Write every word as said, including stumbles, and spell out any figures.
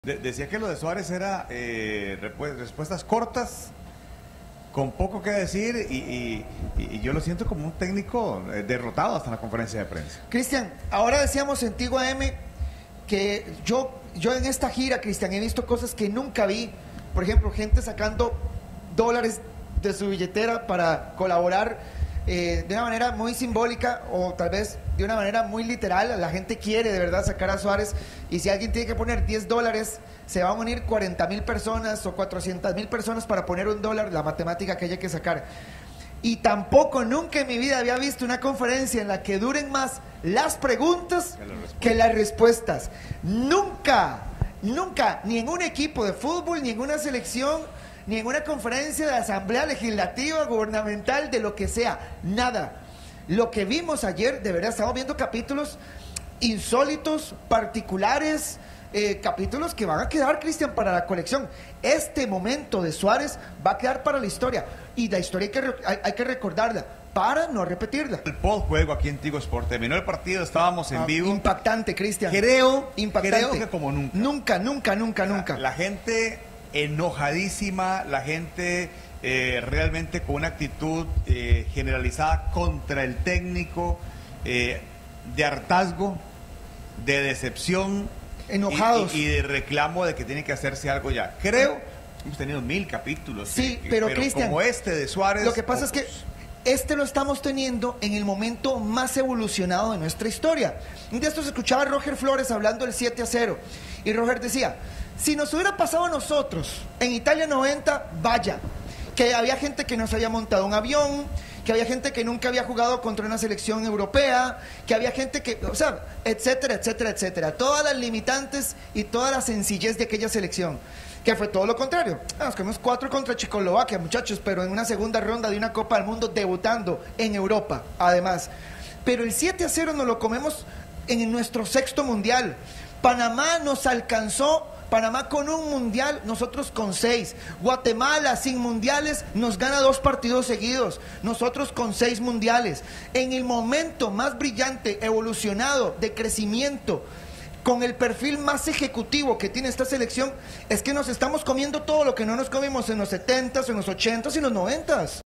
De decía que lo de Suárez era eh, respuestas cortas, con poco que decir, y, y, y yo lo siento como un técnico eh, derrotado hasta en la conferencia de prensa. Cristian, ahora decíamos en Tigo A M que yo, yo en esta gira, Cristian, he visto cosas que nunca vi. Por ejemplo, gente sacando dólares de su billetera para colaborar eh, de una manera muy simbólica o tal vez de una manera muy literal. La gente quiere de verdad sacar a Suárez, y si alguien tiene que poner diez dólares, se van a unir cuarenta mil personas o cuatrocientas mil personas para poner un dólar, la matemática que haya que sacar. Y tampoco nunca en mi vida había visto una conferencia en la que duren más las preguntas que las respuestas. Nunca, nunca, ni en un equipo de fútbol, ni en una selección, ni en una conferencia de asamblea legislativa, gubernamental, de lo que sea, nada. Lo que vimos ayer, de verdad, estamos viendo capítulos insólitos, particulares, eh, capítulos que van a quedar, Cristian, para la colección. Este momento de Suárez va a quedar para la historia, y la historia hay que, hay, hay que recordarla para no repetirla. El post-juego aquí en Tigo Sport, terminó el partido, estábamos en ah, vivo. Impactante, Cristian. Creo, impactante. creo que como nunca. Nunca, nunca, nunca, nunca. La, la gente enojadísima, la gente eh, realmente con una actitud eh, generalizada contra el técnico, eh, de hartazgo, de decepción, enojados y, y, y de reclamo de que tiene que hacerse algo ya. Creo, hemos tenido mil capítulos. Sí, que, pero, pero Cristian, como este de Suárez, lo que pasa pocos. es que este lo estamos teniendo en el momento más evolucionado de nuestra historia. Un día esto se escuchaba a Roger Flores hablando del siete a cero, y Roger decía: si nos hubiera pasado a nosotros en Italia noventa, vaya, que había gente que no se había montado un avión, que había gente que nunca había jugado contra una selección europea, que había gente que, o sea, etcétera, etcétera, etcétera. Todas las limitantes y toda la sencillez de aquella selección, que fue todo lo contrario. Ah, nos comimos cuatro contra Checoslovaquia, muchachos, pero en una segunda ronda de una Copa del Mundo, debutando en Europa, además. Pero el siete a cero nos lo comemos en nuestro sexto mundial. Panamá nos alcanzó, Panamá con un mundial, nosotros con seis. Guatemala sin mundiales nos gana dos partidos seguidos, nosotros con seis mundiales. En el momento más brillante, evolucionado, de crecimiento, con el perfil más ejecutivo que tiene esta selección, es que nos estamos comiendo todo lo que no nos comimos en los setentas, en los ochentas y en los noventas.